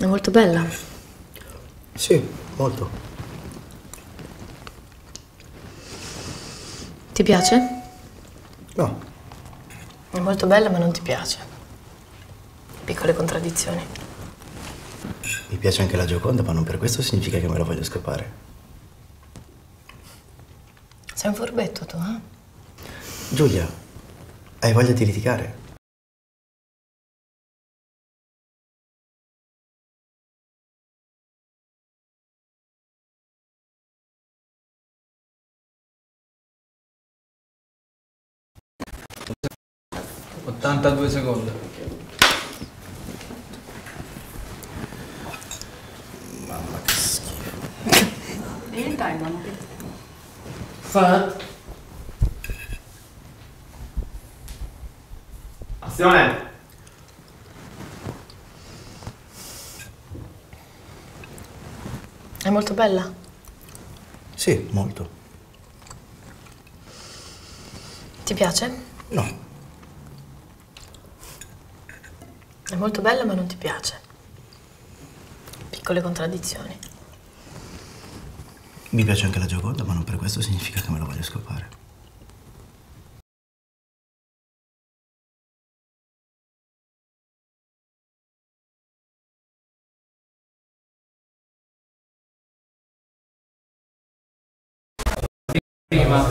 È molto bella. Sì, molto. Ti piace? No. È molto bella ma non ti piace. Piccole contraddizioni. Mi piace anche la Gioconda, ma non per questo significa che me la voglio scopare. Sei un furbetto tu, eh? Giulia, hai voglia di litigare? Ottantadue secondi. Mamma che schifo. E il timer? Fa. Azione! È molto bella. Sì, molto. Ti piace? No. È molto bella ma non ti piace. Piccole contraddizioni. Mi piace anche la Gioconda, ma non per questo significa che me la voglio scopare. Prima.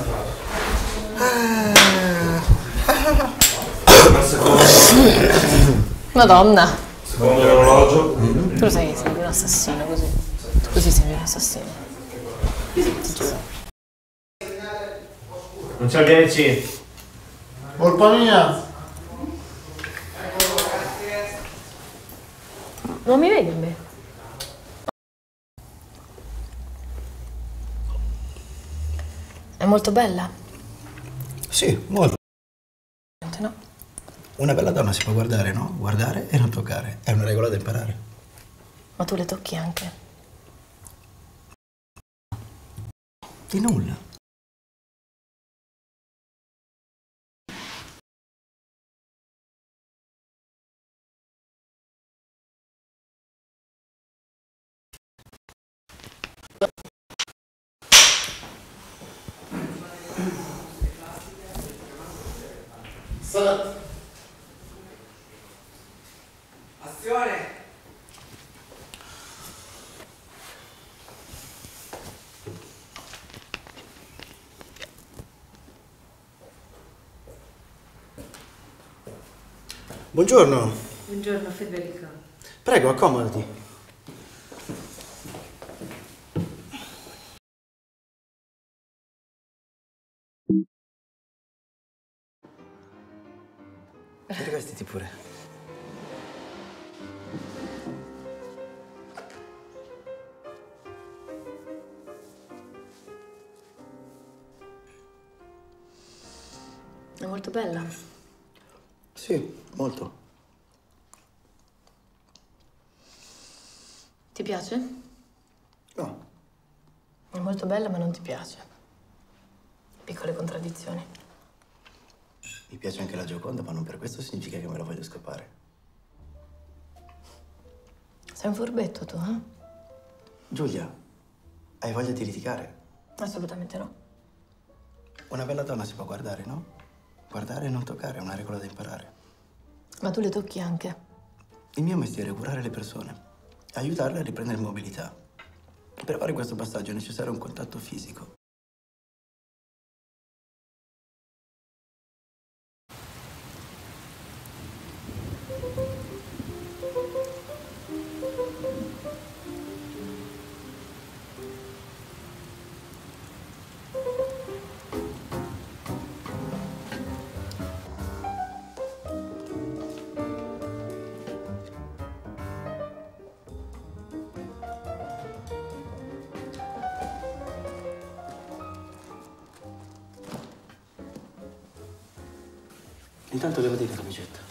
Madonna. Secondo l'orologio. Tu sei un assassino così. Tu così sei un assassino. Ti giuro. Non c'è il BNC. Colpa mia. Non mi vedi me? È molto bella? Sì, molto. No. Una bella donna si può guardare, no? Guardare e non toccare. È una regola da imparare. Ma tu le tocchi anche. Di nulla. Azione! Buongiorno. Buongiorno Federica. Prego, accomodati. Rivestiti pure. È molto bella. Sì, molto. Ti piace? No. È molto bella ma non ti piace. Piccole contraddizioni. Mi piace anche la Gioconda, ma non per questo significa che me la voglio scopare. Sei un furbetto tu, eh? Giulia, hai voglia di litigare? Assolutamente no. Una bella donna si può guardare, no? Guardare e non toccare è una regola da imparare. Ma tu le tocchi anche. Il mio mestiere è curare le persone, aiutarle a riprendere mobilità. Per fare questo passaggio è necessario un contatto fisico. Intanto levati la camicetta.